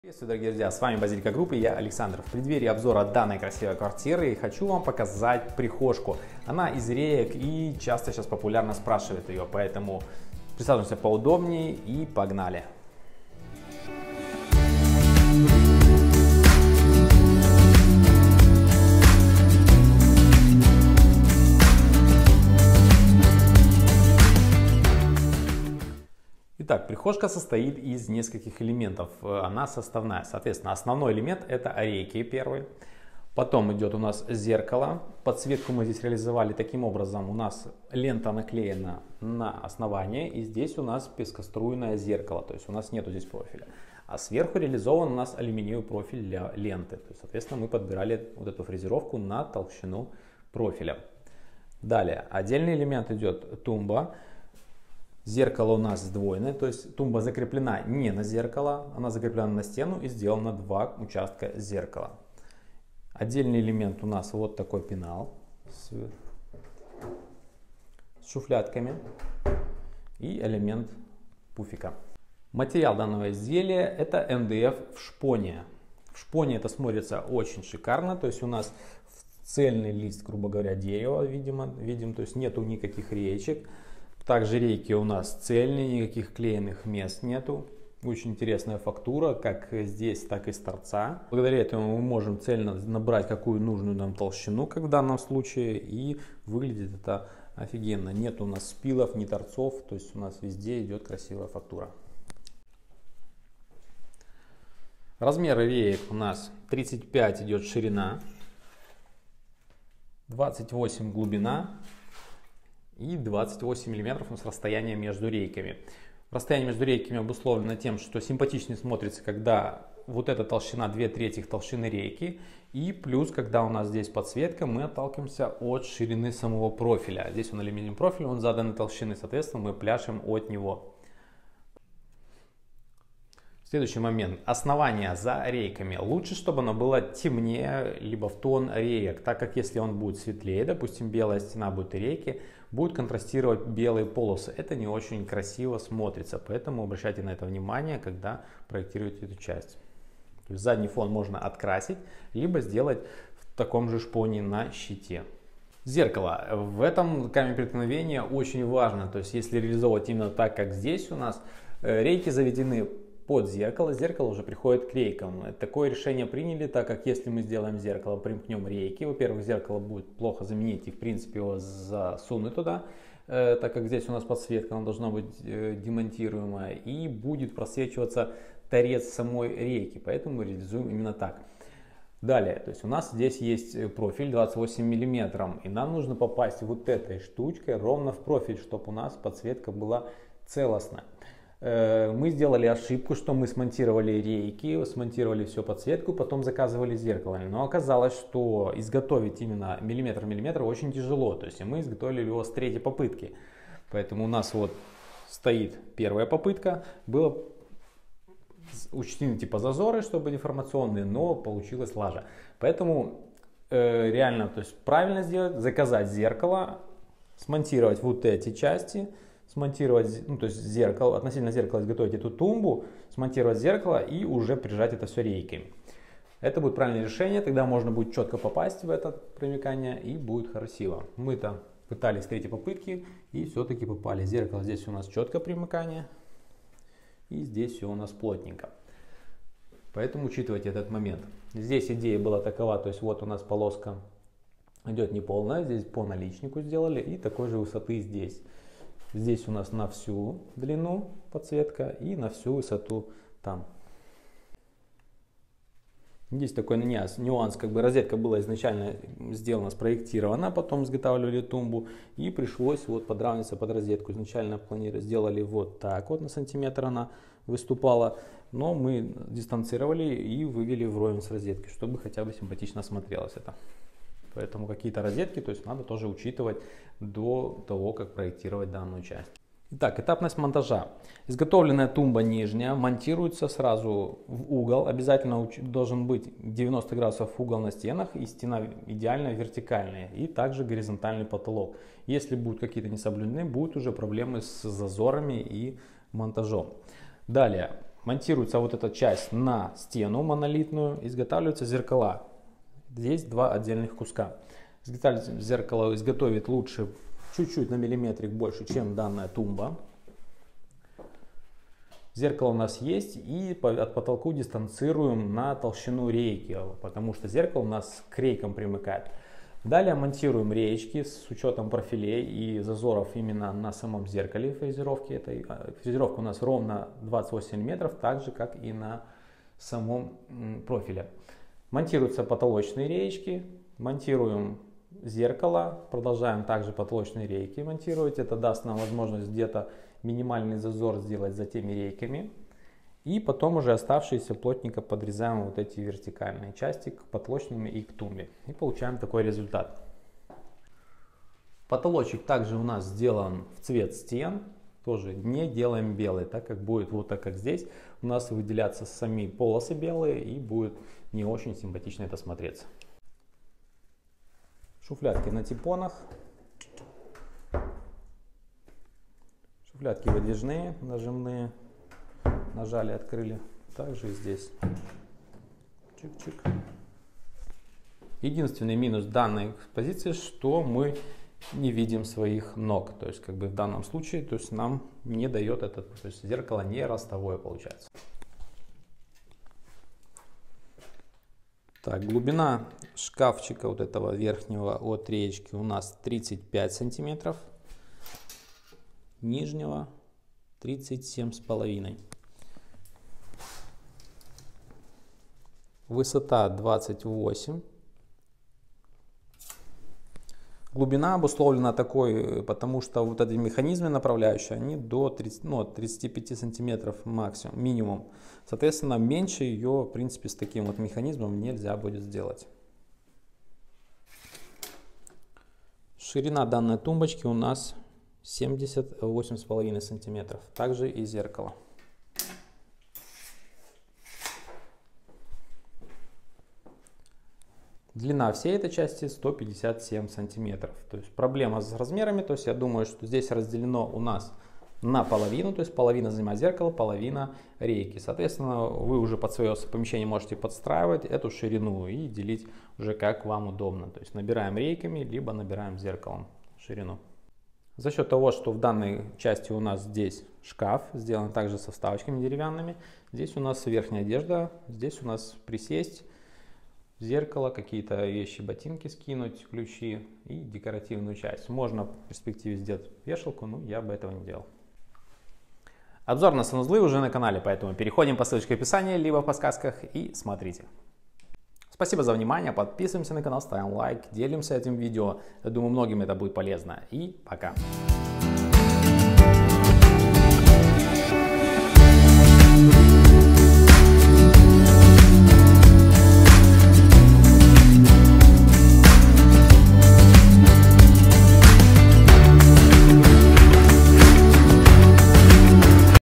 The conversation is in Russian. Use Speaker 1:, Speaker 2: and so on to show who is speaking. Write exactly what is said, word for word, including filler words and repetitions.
Speaker 1: Приветствую, дорогие друзья, с вами Базилика Групп и я Александр. В преддверии обзора данной красивой квартиры хочу вам показать прихожку. Она из реек и часто сейчас популярно спрашивают ее, поэтому присаживаемся поудобнее и погнали. Итак, прихожка состоит из нескольких элементов, она составная. Соответственно, основной элемент это рейки первый. Потом идет у нас зеркало. Подсветку мы здесь реализовали таким образом. У нас лента наклеена на основание, и здесь у нас пескоструйное зеркало. То есть у нас нету здесь профиля. А сверху реализован у нас алюминиевый профиль для ленты. То есть, соответственно, мы подбирали вот эту фрезеровку на толщину профиля. Далее, отдельный элемент идет тумба. Зеркало у нас сдвоенное, то есть тумба закреплена не на зеркало, она закреплена на стену и сделана два участка зеркала. Отдельный элемент у нас вот такой пенал с, с шуфлятками и элемент пуфика. Материал данного изделия это эм дэ эф в шпоне. В шпоне это смотрится очень шикарно, то есть у нас цельный лист, грубо говоря, дерева, видимо, видим, то есть нету никаких реечек. Также рейки у нас цельные, никаких клеенных мест нету. Очень интересная фактура, как здесь, так и с торца. Благодаря этому мы можем цельно набрать какую нужную нам толщину, как в данном случае, и выглядит это офигенно. Нет у нас спилов, ни торцов, то есть у нас везде идет красивая фактура. Размеры реек у нас тридцать пять идет ширина, двадцать восемь глубина. И двадцать восемь миллиметров у нас расстояние между рейками. Расстояние между рейками обусловлено тем, что симпатичнее смотрится, когда вот эта толщина две трети толщины рейки. И плюс, когда у нас здесь подсветка, мы отталкиваемся от ширины самого профиля. Здесь он алюминиевый профиль, он заданной толщины, соответственно мы пляшем от него. Следующий момент. Основание за рейками. Лучше, чтобы оно было темнее, либо в тон реек, так как если он будет светлее, допустим, белая стена будет и рейки, будет контрастировать белые полосы. Это не очень красиво смотрится, поэтому обращайте на это внимание, когда проектируете эту часть. То есть задний фон можно открасить, либо сделать в таком же шпоне на щите. Зеркало. В этом камень преткновения очень важно, то есть если реализовывать именно так, как здесь у нас, рейки заведены под зеркало, зеркало уже приходит к рейкам. Такое решение приняли, так как если мы сделаем зеркало, примкнем рейки, во-первых, зеркало будет плохо заменить и в принципе его засунуть туда, э, так как здесь у нас подсветка, она должна быть э, демонтируемая, и будет просвечиваться торец самой рейки, поэтому мы реализуем именно так. Далее, то есть у нас здесь есть профиль двадцать восемь миллиметров, и нам нужно попасть вот этой штучкой ровно в профиль, чтобы у нас подсветка была целостная. Мы сделали ошибку, что мы смонтировали рейки, смонтировали всю подсветку, потом заказывали зеркало. Но оказалось, что изготовить именно миллиметр-миллиметр очень тяжело. То есть мы изготовили его с третьей попытки. Поэтому у нас вот стоит первая попытка. Было учтены типа зазоры, чтобы деформационные, но получилось лажа. Поэтому э, реально, то есть правильно сделать, заказать зеркало, смонтировать вот эти части, смонтировать, ну, то есть зеркало, относительно зеркала изготовить эту тумбу, смонтировать зеркало и уже прижать это все рейками. Это будет правильное решение, тогда можно будет четко попасть в это примыкание и будет красиво. Мы-то пытались с третьей попытки и все-таки попали. Зеркало здесь у нас четко примыкание и здесь все у нас плотненько. Поэтому учитывайте этот момент. Здесь идея была такова, то есть вот у нас полоска идет неполная, здесь по наличнику сделали и такой же высоты здесь. Здесь у нас на всю длину подсветка и на всю высоту там. Здесь такой нюанс, нюанс, как бы розетка была изначально сделана, спроектирована, потом изготавливали тумбу и пришлось вот подравниваться под розетку. Изначально планировали, сделали вот так вот на сантиметр она выступала, но мы дистанцировали и вывели вровень с розеткой, чтобы хотя бы симпатично смотрелось это. Поэтому какие-то розетки, то есть надо тоже учитывать до того, как проектировать данную часть. Итак, этапность монтажа. Изготовленная тумба нижняя монтируется сразу в угол. Обязательно должен быть девяносто градусов угол на стенах и стена идеально вертикальная. И также горизонтальный потолок. Если будут какие-то не соблюдены, будут уже проблемы с зазорами и монтажом. Далее. монтируется вот эта часть на стену монолитную, изготавливаются зеркала. Здесь два отдельных куска. Зеркало изготовить лучше чуть-чуть на миллиметрик больше, чем данная тумба. Зеркало у нас есть, и от потолку дистанцируем на толщину рейки, потому что зеркало у нас к рейкам примыкает. Далее монтируем реечки с учетом профилей и зазоров именно на самом зеркале фрезеровки. Этой. Фрезеровка у нас ровно двадцать восемь миллиметров, так же как и на самом профиле. Монтируются потолочные реечки, монтируем зеркало, продолжаем также потолочные рейки монтировать. Это даст нам возможность где-то минимальный зазор сделать за теми рейками. И потом уже оставшиеся плотненько подрезаем вот эти вертикальные части к потолочным и к тумбе. И получаем такой результат. Потолочек также у нас сделан в цвет стен. Тоже не делаем белый, так как будет вот так как здесь. У нас выделяться сами полосы белые, и будет не очень симпатично это смотреться. Шуфлядки на типонах. Шуфлядки выдвижные, нажимные. Нажали, открыли. Также и здесь. Чик-чик. Единственный минус данной экспозиции, что мы не видим своих ног. То есть, как бы в данном случае, то есть нам не дает этот, то есть зеркало не ростовое получается. Так, глубина шкафчика вот этого верхнего от реечки у нас тридцать пять сантиметров. Нижнего тридцать семь с половиной. Высота двадцать восемь. Глубина обусловлена такой, потому что вот эти механизмы направляющие, они до тридцати, ну, тридцати пяти сантиметров максимум, минимум. Соответственно, меньше ее, в принципе, с таким вот механизмом нельзя будет сделать. Ширина данной тумбочки у нас семьдесят восемь с половиной сантиметров. Также и зеркало. Длина всей этой части сто пятьдесят семь сантиметров. То есть проблема с размерами. То есть я думаю, что здесь разделено у нас на половину. То есть половина занимает зеркало, половина рейки. Соответственно, вы уже под свое помещение можете подстраивать эту ширину и делить уже как вам удобно. То есть набираем рейками, либо набираем зеркалом ширину. За счет того, что в данной части у нас здесь шкаф, сделан также со вставочками деревянными. Здесь у нас верхняя одежда, здесь у нас присесть, зеркало, какие-то вещи, ботинки скинуть, ключи и декоративную часть. Можно в перспективе сделать вешалку, но я бы этого не делал. Обзор на санузлы уже на канале, поэтому переходим по ссылочке в описании, либо в подсказках и смотрите. Спасибо за внимание, подписываемся на канал, ставим лайк, делимся этим видео. Я думаю, многим это будет полезно. И пока!